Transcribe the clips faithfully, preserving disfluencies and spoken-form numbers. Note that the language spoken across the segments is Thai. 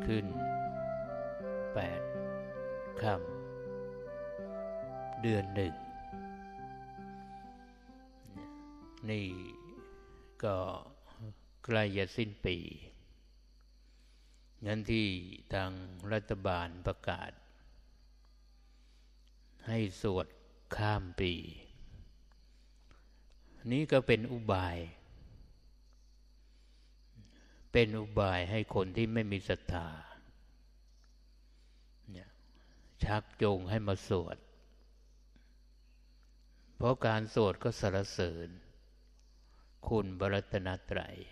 ขึ้นแปดค่ำเดือนหนึ่งนี่ก็ใกล้จะสิ้นปีงั้นที่ทางรัฐบาลประกาศให้สวดข้ามปีนี้ก็เป็นอุบายเป็นอุบายให้คนที่ไม่มีศรัทธาเนี่ยชักจูงให้มาสวดเพราะการสวดก็สรรเสริญคุณพระรัตนตรัย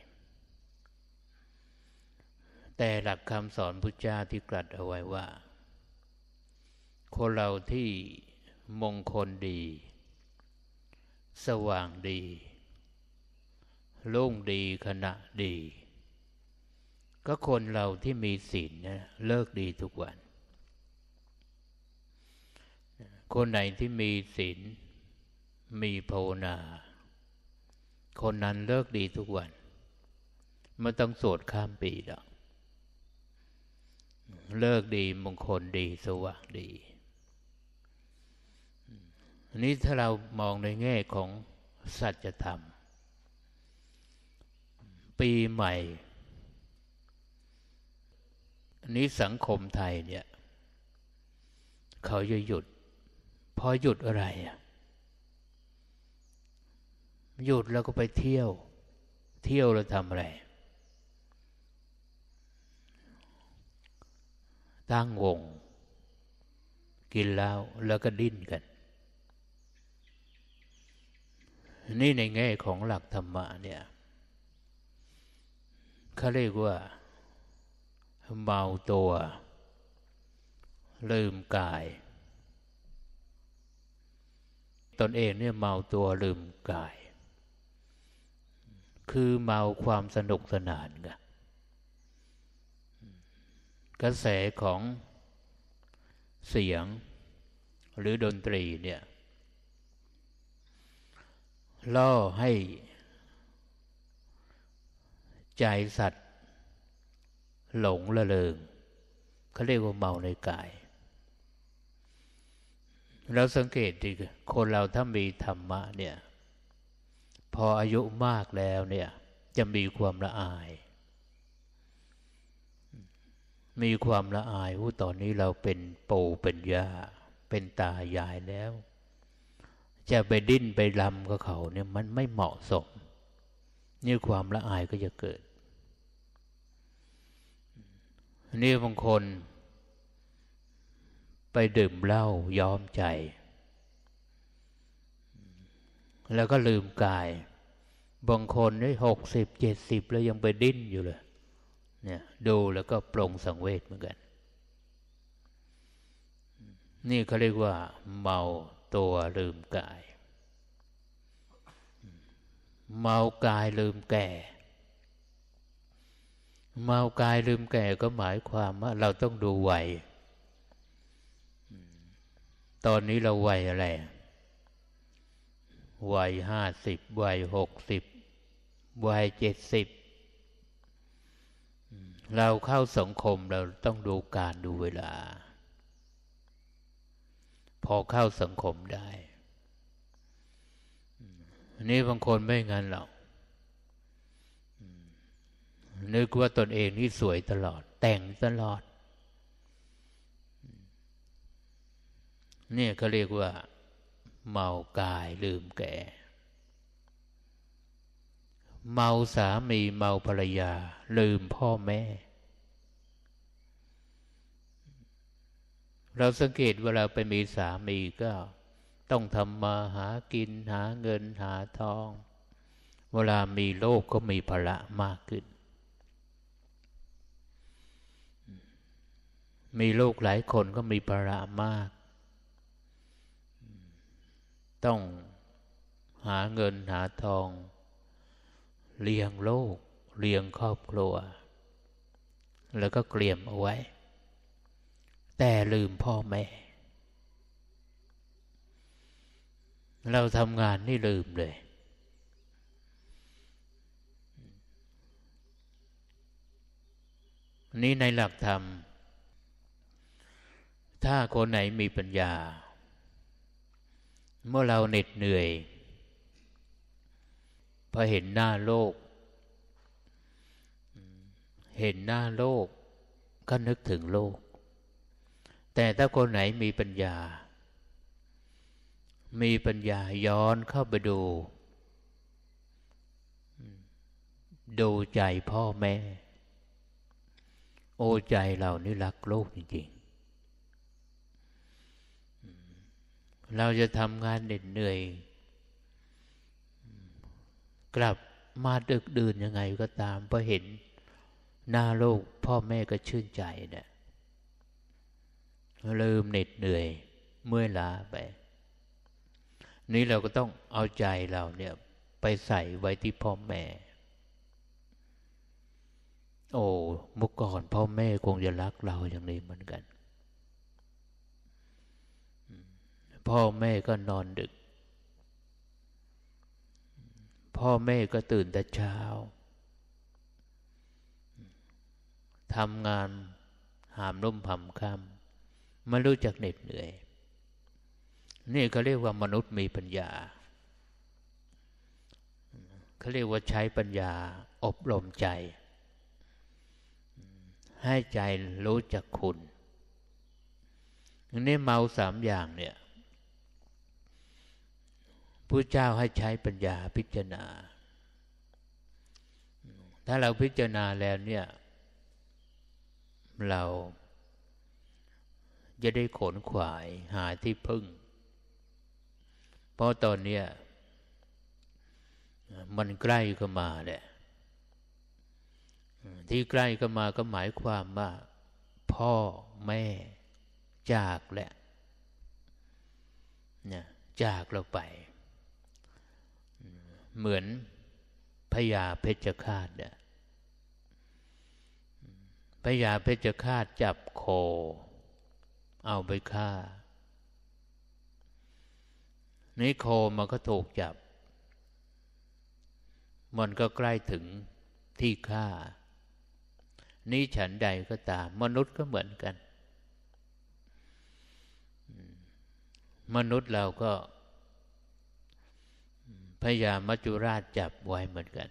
แต่หลักคำสอนพุทธเจ้าที่ตรัสเอาไว้ว่าคนเราที่มงคลดีสว่างดีโล่งดีขณะดีก็คนเราที่มีศีลเนี่ยเลิกดีทุกวันคนไหนที่มีศีลมีภาวนาคนนั้นเลิกดีทุกวันไม่ต้องสวดข้ามปีหรอกเลิกดีมงคลดีสว่างดีอันนี้ถ้าเรามองในแง่ของสัจธรรมปีใหม่อันนี้สังคมไทยเนี่ยเขาจะหยุดพอหยุดอะไรอ่ะหยุดแล้วก็ไปเที่ยวเที่ยวแล้วทำอะไรตั้งวงกินแล้วแล้วก็ดิ้นกันนี่ในแง่ของหลักธรรมะเนี่ยเขาเรียกว่าเมาตัวลืมกายตนเองเนี่ยเมาตัวลืมกายคือเมาความสนุกสนานกันกระแสของเสียงหรือดนตรีเนี่ยล่อให้ใจสัตว์หลงละเลงเขาเรียกว่าเมาในกายเราสังเกตดิคนเราถ้ามีธรรมะเนี่ยพออายุมากแล้วเนี่ยจะมีความละอายมีความละอายว่าตอนนี้เราเป็นปู่เป็นย่าเป็นตายายแล้วจะไปดิ้นไปรำกับเขาเนี่ยมันไม่เหมาะสมนี่ความละอายก็จะเกิดนี่บางคนไปดื่มเหล้าย้อมใจแล้วก็ลืมกายบางคนได้หกสิบเจ็ดสิบแล้วยังไปดิ้นอยู่เลยเนี่ยดูแล้วก็ปรงสังเวชเหมือนกันนี่เขาเรียกว่าเมาตัวลืมกายเมากายลืมแก่เมากายลืมแก่ก็หมายความว่าเราต้องดูวัยตอนนี้เราวัยอะไรวัยห้าสิบวัยหกสิบวัยเจ็ดสิบเราเข้าสังคมเราต้องดูการดูเวลาพอเข้าสังคมได้นี่บางคนไม่งั้นหรอกนึกว่าตนเองนี่สวยตลอดแต่งตลอดเนี่ยเขาเรียกว่าเมากายลืมแก่เมาสามีเมาภรรยาลืมพ่อแม่เราสังเกตเวลาไปมีสามีก็ต้องทำมาหากินหาเงินหาทองเวลามีโลกก็มีภาระมากขึ้นมีลูกหลายคนก็มีภาระมากต้องหาเงินหาทองเลี้ยงโลกเลี้ยงครอบครัวแล้วก็เกลี่ยมเอาไว้แต่ลืมพ่อแม่เราทำงานนี่ลืมเลยนี้ในหลักธรรมถ้าคนไหนมีปัญญาเมื่อเราเหน็ดเหนื่อยพอเห็นหน้าโลกเห็นหน้าโลกก็นึกถึงโลกแต่ถ้าคนไหนมีปัญญามีปัญญาย้อนเข้าไปดูดูใจพ่อแม่โอ้ใจเรานี่รักโลกจริงๆเราจะทำงานเหน็ดเหนื่อยกลับมาดึกดื่นยังไงก็ตามพอเห็นหน้าโลกพ่อแม่ก็ชื่นใจเนี่ยลืมเหน็ดเหนื่อยเมื่อยล้าไปนี้เราก็ต้องเอาใจเราเนี่ยไปใส่ไว้ที่พ่อแม่โอ้เมื่อก่อนพ่อแม่คงจะรักเราอย่างนี้เหมือนกันพ่อแม่ก็นอนดึกพ่อแม่ก็ตื่นแต่เช้าทำงานหามรุ่มหำค่ำไม่รู้จักเหน็ดเหนื่อยนี่เขาเรียกว่ามนุษย์มีปัญญาเขาเรียกว่าใช้ปัญญาอบรมใจให้ใจรู้จักคุณนี่เมาสามอย่างเนี่ยพระเจ้าให้ใช้ปัญญาพิจารณาถ้าเราพิจารณาแล้วเนี่ยเราจะได้ขนขวายหาที่พึ่งเพราะตอนนี้มันใกล้เข้ามาแหละที่ใกล้เข้ามาก็หมายความว่าพ่อแม่จากแหละเนี่ยจากเราไปเหมือนพญาเพชฌฆาตเนี่ยพญาเพชฌฆาตจับโคเอาไปฆ่านี่โคมันก็ถูกจับมันก็ใกล้ถึงที่ฆ่านี่ฉันใดก็ตามมนุษย์ก็เหมือนกันมนุษย์เราก็พญามัจจุราชจับไว้เหมือนกัน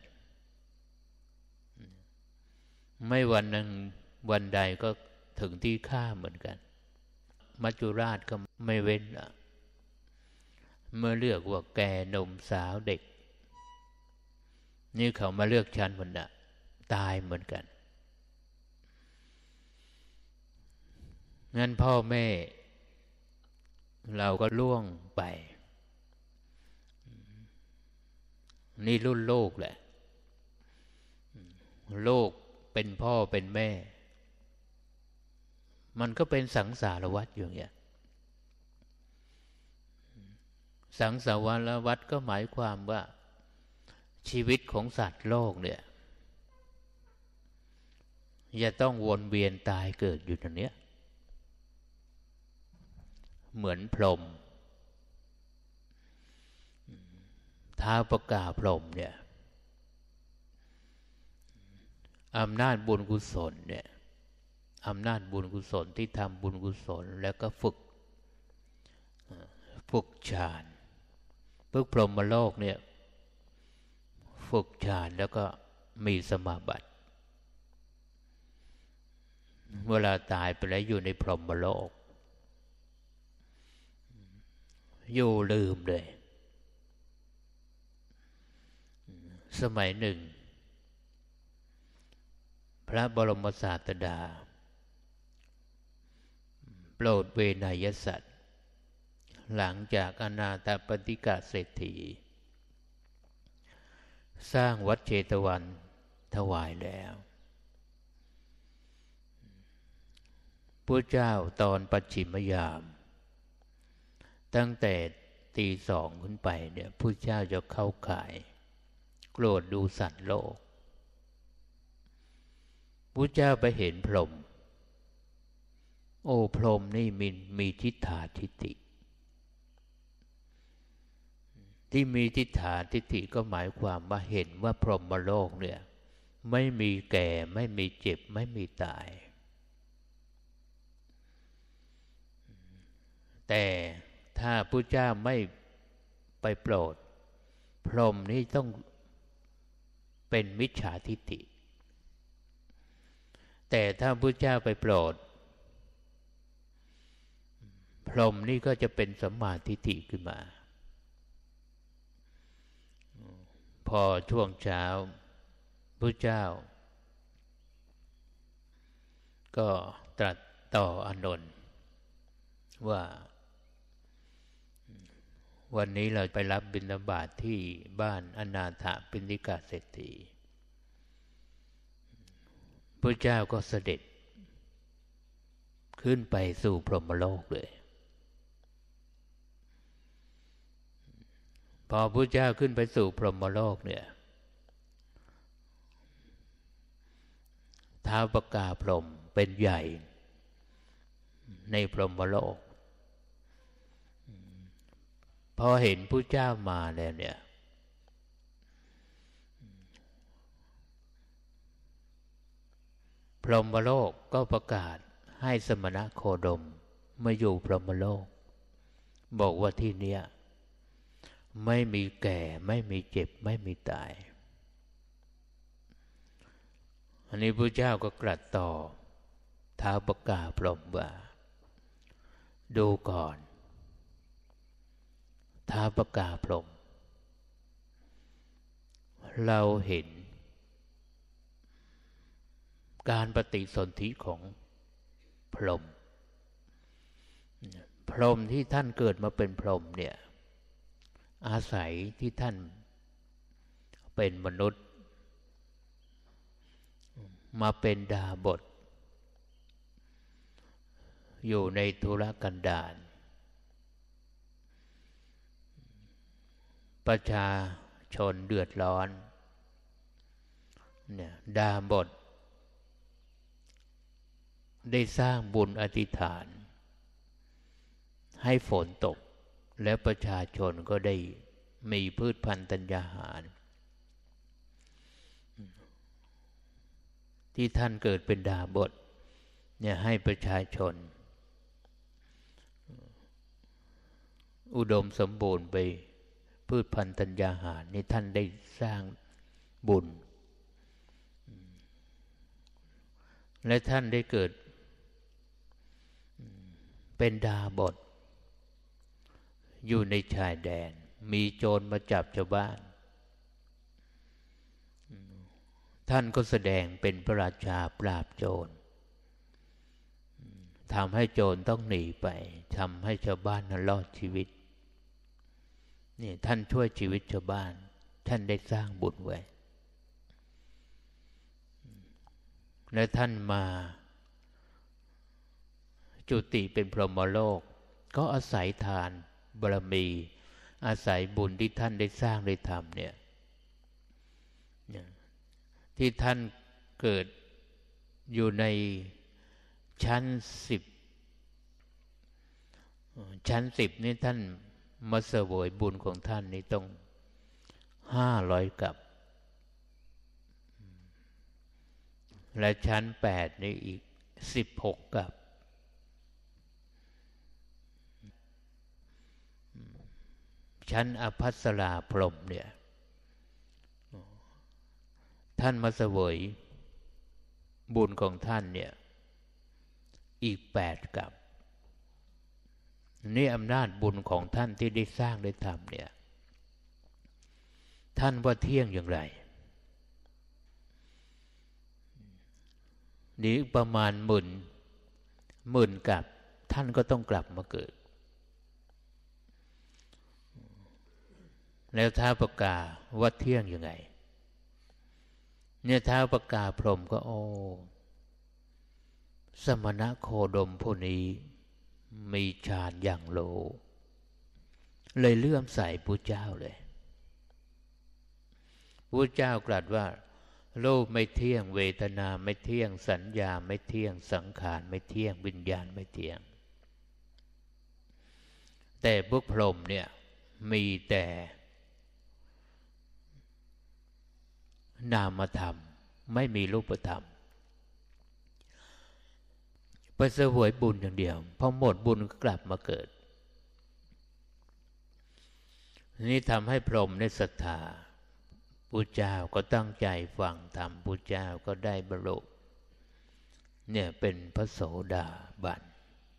ไม่วันหนึ่งวันใดก็ถึงที่ฆ่าเหมือนกันมัจจุราชก็ไม่เว้นเมื่อเลือกว่าแก่หนุ่มสาวเด็กนี่เขามาเลือกชั้นมันน่ะตายเหมือนกันงั้นพ่อแม่เราก็ล่วงไปนี่รุ่นโลกแหละโลกเป็นพ่อเป็นแม่มันก็เป็นสังสารวัฏอยู่อย่างเงี้ยสังสารวัฏก็หมายความว่าชีวิตของสัตว์โลกเนี่ยจะต้องวนเวียนตายเกิดอยู่ตรงเนี้ยเหมือนพรหมท้าวประกาศพรหมเนี่ยอำนาจบุญกุศลเนี่ยอำนาจบุญกุศลที่ทำบุญกุศลแล้วก็ฝึกฝึกฌานฝึกพรหมโลกเนี่ยฝึกฌานแล้วก็มีสมาบัติเวลาตายไปแล้วอยู่ในพรหมโลกอยู่ลืมเลยสมัยหนึ่งพระบรมศาสดาโปรดเวนยสัตว์หลังจากอนาถปฏิกะเศรษฐีสร้างวัดเชตวันถวายแล้วพระเจ้าตอนปัจฉิมยามตั้งแต่ตีสองขึ้นไปเนี่ยพระเจ้าจะเข้าข่ายโกรธดูสัตว์โลกพระเจ้าไปเห็นพรหมโอ้พรหมนี่มีมีทิฏฐาทิฏฐิที่มีทิฏฐาทิฏฐิก็หมายความว่าเห็นว่าพรหมโลกเนี่ยไม่มีแก่ไม่มีเจ็บไม่มีตายแต่ถ้าพุทธเจ้าไม่ไปโปรดพรหมนี่ต้องเป็นมิจฉาทิฏฐิแต่ถ้าพุทธเจ้าไปโปรดพรหมนี่ก็จะเป็นสัมมาทิฏฐิขึ้นมาพอช่วงเช้าพุทธเจ้าก็ตรัสต่ออานนท์ว่าวันนี้เราไปรับบิณฑบาตที่บ้านอนาถปิณฑิกเศรษฐีพระเจ้าก็เสด็จขึ้นไปสู่พรหมโลกเลยพอพระเจ้าขึ้นไปสู่พรหมโลกเนี่ยท้าวปกาพรหมเป็นใหญ่ในพรหมโลกพอเห็นพระเจ้ามาแล้วเนี่ยพรหมโลกก็ประกาศให้สมณโคดมมาอยู่พรหมโลกบอกว่าที่เนี้ยไม่มีแก่ไม่มีเจ็บไม่มีตายอันนี้พระเจ้าก็ตรัสต่อท้าวปกาพรหมว่าดูก่อนท้าวปกาพรหมเราเห็นการปฏิสนธิของพรหมพรหมที่ท่านเกิดมาเป็นพรหมเนี่ยอาศัยที่ท่านเป็นมนุษย์มาเป็นดาบสอยู่ในทุรกันดารประชาชนเดือดร้อนเนี่ยดาบสได้สร้างบุญอธิษฐานให้ฝนตกและประชาชนก็ได้มีพืชพันธุ์ธัญญาหารที่ท่านเกิดเป็นดาบสเนี่ยให้ประชาชนอุดมสมบูรณ์ไปพืชพันธุ์ธัญญาหารนี่ท่านได้สร้างบุญและท่านได้เกิดเป็นดาบสอยู่ในชายแดนมีโจรมาจับชาวบ้านท่านก็แสดงเป็นพระราชาปราบโจรทำให้โจรต้องหนีไปทำให้ชาวบ้านนั้นรอดชีวิตนี่ท่านช่วยชีวิตชาวบ้านท่านได้สร้างบุญไว้และท่านมาจุติเป็นพรหมโลกก็อาศัยทานบารมีอาศัยบุญที่ท่านได้สร้างได้ทำเนี่ยที่ท่านเกิดอยู่ในชั้นสิบชั้นสิบนี่ท่านมาเสวยบุญของท่านนี่ต้องห้าร้อยกับและชั้นแปดนี่อีกสิบหกกับชั้นอภัสราพรหมเนี่ยท่านมาเสวยบุญของท่านเนี่ยอีกแปดกับนี่อำนาจบุญของท่านที่ได้สร้างได้ทำเนี่ยท่านว่าเที่ยงอย่างไรนี่ประมาณหมื่นหมื่นกับท่านก็ต้องกลับมาเกิดแล้วท้าวปกาว่าเที่ยงยังไงเนี่ยท้าวปกาพรหมก็โอ้สมณโคดมผู้นี้มีฌานอย่างโลเลยเลื่อมใสพระเจ้าเลยพระเจ้ากล่าวว่ารูปไม่เที่ยงเวทนาไม่เที่ยงสัญญาไม่เที่ยงสังขารไม่เที่ยงวิญญาณไม่เที่ยงแต่พวกพรหมเนี่ยมีแต่นามธรรมไม่มีรูปธรรมไปเสวยบุญอย่างเดียวพอหมดบุญก็กลับมาเกิดนี่ทำให้พรหมได้ศรัทธาพุทธเจ้าก็ตั้งใจฟังธรรมพุทธเจ้าก็ได้บรรลุเนี่ยเป็นพระโสดาบัน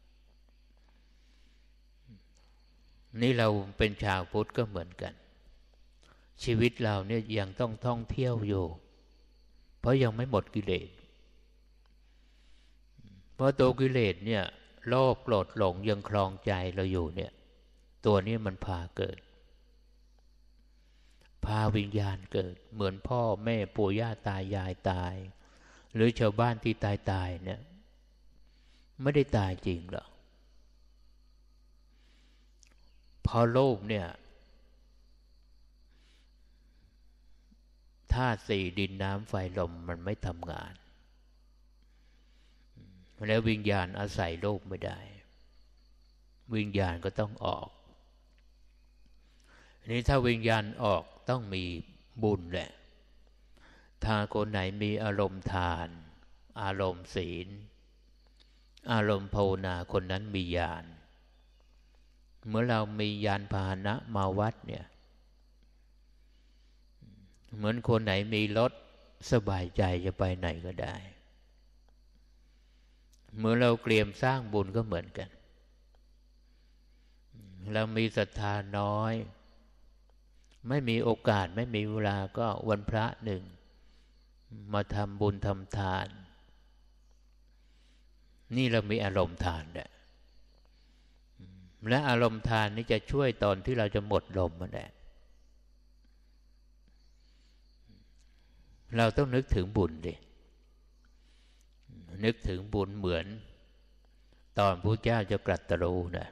นี่เราเป็นชาวพุทธก็เหมือนกันชีวิตเราเนี่ยยังต้องท่องเที่ยวอยู่เพราะยังไม่หมดกิเลสเพราะตัวกิเลสเนี่ยโลภโกรธหลงยังครองใจเราอยู่เนี่ยตัวนี้มันพาเกิดพาวิญญาณเกิดเหมือนพ่อแม่ปู่ย่าตายายตายหรือชาวบ้านที่ตายตายเนี่ยไม่ได้ตายจริงหรอกพอโลภเนี่ยธาตุสี่ดินน้ำไฟลมมันไม่ทำงานแล้ววิญญาณอาศัยโลกไม่ได้วิญญาณก็ต้องออกอันนี้ถ้าวิญญาณออกต้องมีบุญแหละถ้าคนไหนมีอารมณ์ทานอารมณ์ศีลอารมณ์ภาวนาคนนั้นมีญาณเมื่อเรามียานพาหนะมาวัดเนี่ยเหมือนคนไหนมีรถสบายใจจะไปไหนก็ได้เมื่อเราเตรียมสร้างบุญก็เหมือนกันเรามีศรัทธาน้อยไม่มีโอกาสไม่มีเวลาก็วันพระหนึ่งมาทำบุญทำทานนี่เรามีอารมณ์ทานแหละและอารมณ์ทานนี้จะช่วยตอนที่เราจะหมดลมมาแหละเราต้องนึกถึงบุญดินึกถึงบุญเหมือนตอนพระเจ้าจะตรัสรู้นะ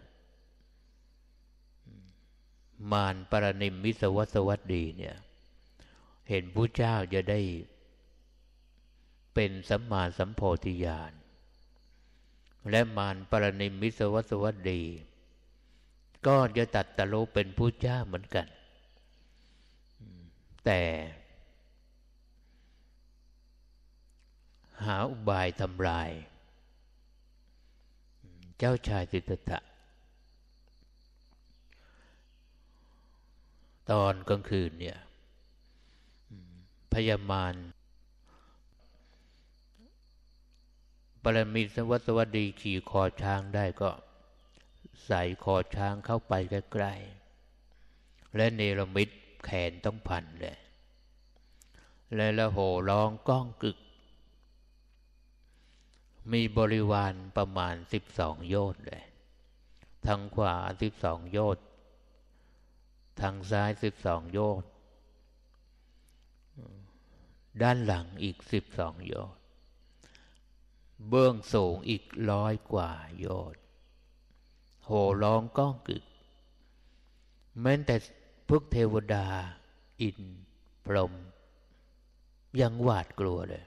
มารปรนิมมิสวัสวัสดีเนี่ยเห็นพระเจ้าจะได้เป็นสัมมาสัมโพธิญาณและมารปรนิมมิสวัสวัสดีก็จะตรัสรู้เป็นพระเจ้าเหมือนกันแต่หาอุบายทำลายเจ้าชายสิทธัตถะตอนกลางคืนเนี่ยพญามารปรมิสวัสวัสดีขี่คอช้างได้ก็ใส่คอช้างเข้าไปใกล้ๆและเนรมิตแขนต้องพันเลยและละโห่ร้องก้องกึกมีบริวารประมาณสิบสองโยชน์เลยทางขวาสิบสองโยชน์ทางซ้ายสิบสองโยชน์ด้านหลังอีกสิบสองโยชน์เบื้องสูงอีกร้อยกว่าโยชน์โห่ร้องก้องกึกแม้แต่พวกเทวดาอินทร์พรหมยังหวาดกลัวเลย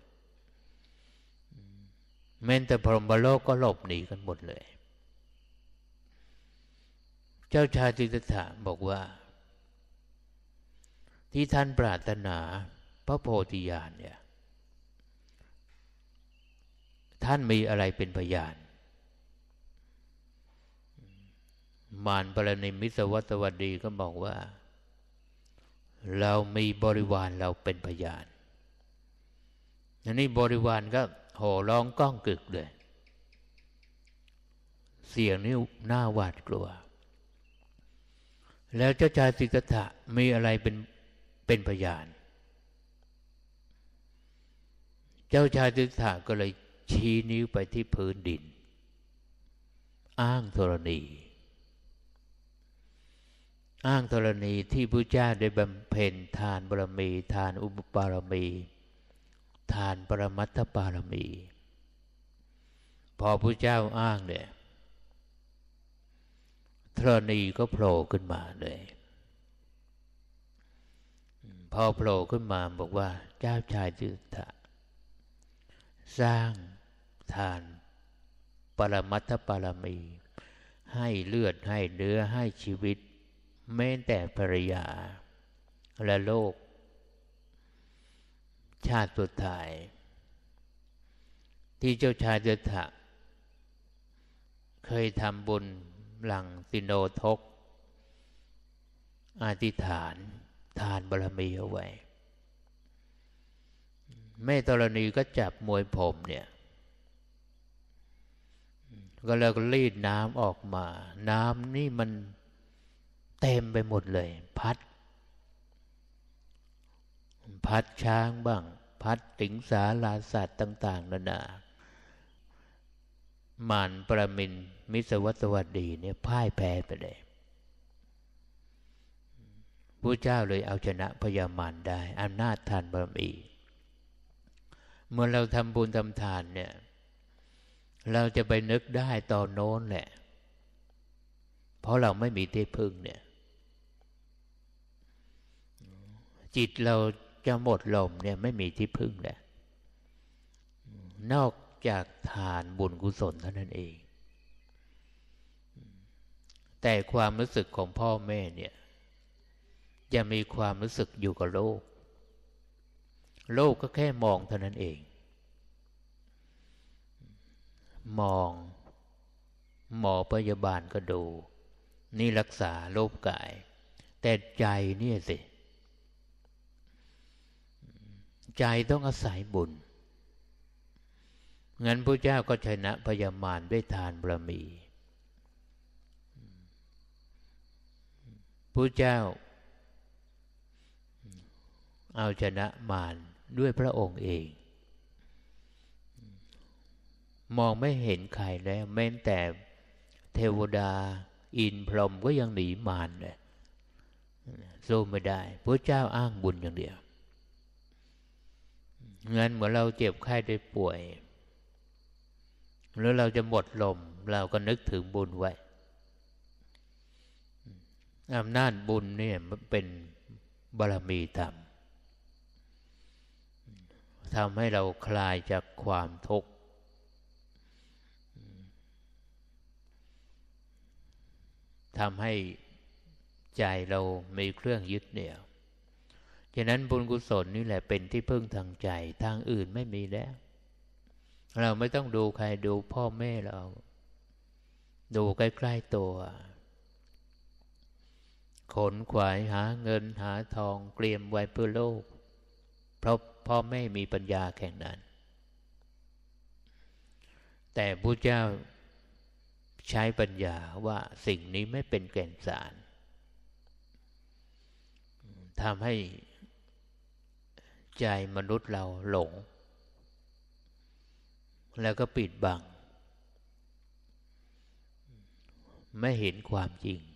แม้แต่พรหมโลกก็หลบหนีกันหมดเลยเจ้าชายสิทธัตถะบอกว่าที่ท่านปรารถนาพระโพธิญาณเนี่ยท่านมีอะไรเป็นพยานมารปรนิมมิสวัสวัสดีก็บอกว่าเรามีบริวารเราเป็นพยานอันนี้บริวารก็โห่ร้องก้องกึกเลยเสียงนี้น่าหวาดกลัวแล้วเจ้าชายสิทธัตถะมีอะไรเป็นเป็นพยานเจ้าชายสิทธัตถะก็เลยชี้นิ้วไปที่พื้นดินอ้างธรณีอ้างธรณีที่พระเจ้าได้บำเพ็ญทานบารมีทานอุปบารมีทานปรมัตถบารมีพอพระเจ้าอ้างเนี่ยธรณีก็โผล่ขึ้นมาเลยพอโผล่ขึ้นมาบอกว่าเจ้าชายสิทธัตถะสร้างทานปรมัตถบารมีให้เลือดให้เนื้อให้ชีวิตแม้แต่ภรรยาและโลกชาติสุดท้ายที่เจ้าชายสิทธัตถะเคยทำบุญหลังสิโนทกอธิษฐานทานบารมีเอาไว้แม่ธรณีก็จับมวยผมเนี่ยก็เลยรีดน้ำออกมาน้ำนี่มันเต็มไปหมดเลยพัดพัดช้างบ้างพัดสิงสาราสัตว์ต่างๆนานามารปรมินทร์มิสวัสวัสดีเนี่ยพ่ายแพ้ไปเลยพระเจ้าเลยเอาชนะพญามารได้อำนาจทานบารมีเมื่อเราทำบุญทำทานเนี่ยเราจะไปนึกได้ตอนโน้นแหละเพราะเราไม่มีที่พึ่งเนี่ยจิตเราจะหมดลมเนี่ยไม่มีที่พึ่งแหละนอกจากทานบุญกุศลเท่านั้นเองแต่ความรู้สึกของพ่อแม่เนี่ยจะมีความรู้สึกอยู่กับโลกโลกก็แค่มองเท่านั้นเองมองหมอพยาบาลก็ดูนี่รักษาโรคกายแต่ใจเนี่ยสิใจต้องอาศัยบุญงั้นพระเจ้าก็ชนะพญามารด้วยทานบารมีพระเจ้าเอาชนะมารด้วยพระองค์เองมองไม่เห็นใครแล้วแม้แต่เทวดาอินทร์พรหมก็ยังหนีมารเลยสู้ไม่ได้พระเจ้าอ้างบุญอย่างเดียวงั้นเมื่อเราเจ็บไข้ได้ป่วยแล้วเราจะหมดลมเราก็นึกถึงบุญไว้อำนาจบุญเนี่ยมันเป็นบารมีธรรมทำให้เราคลายจากความทุกข์ทำให้ใจเรามีเครื่องยึดเหนี่ยวฉะนั้นบุญกุศลนี่แหละเป็นที่พึ่งทางใจทางอื่นไม่มีแล้วเราไม่ต้องดูใครดูพ่อแม่เราดูใกล้ๆตัวขนขวายหาเงินหาทองเตรียมไว้เพื่อโลกเพราะพ่อแม่มีปัญญาแค่นั้นแต่พระเจ้าใช้ปัญญาว่าสิ่งนี้ไม่เป็นแก่นสารทำให้ใจมนุษย์เราหลงแล้วก็ปิดบังไม่เห็นความจริง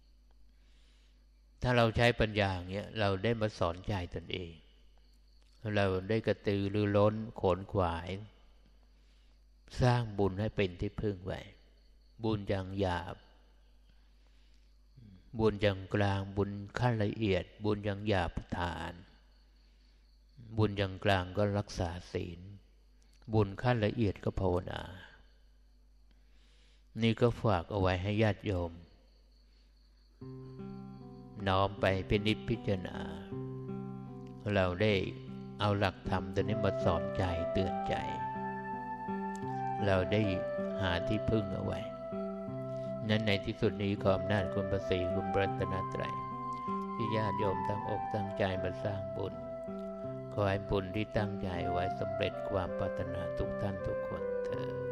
ถ้าเราใช้ปัญญาอย่างนี้เราได้มาสอนใจตนเองเราได้กระตือรือร้นขนขวายสร้างบุญให้เป็นที่พึ่งไว้บุญอย่างหยาบบุญอย่างกลางบุญขั้นละเอียดบุญอย่างหยาบฐานบุญอย่างกลางก็รักษาศีลบุญขั้นละเอียดก็ภาวนานี่ก็ฝากเอาไว้ให้ญาติโยมน้อมไปพินิจพิจารณาเราได้เอาหลักธรรมตัวนี้มาสอนใจเตือนใจเราได้หาที่พึ่งเอาไว้นั้นในที่สุดนี้ขออำนาจคุณพระศรีคุณพระรัตนตรัยที่ญาติโยมตั้งอกตั้งใจมาสร้างบุญขอให้บุญที่ตั้งใจไว้สำเร็จความปรารถนาทุกท่านทุกคนเถิด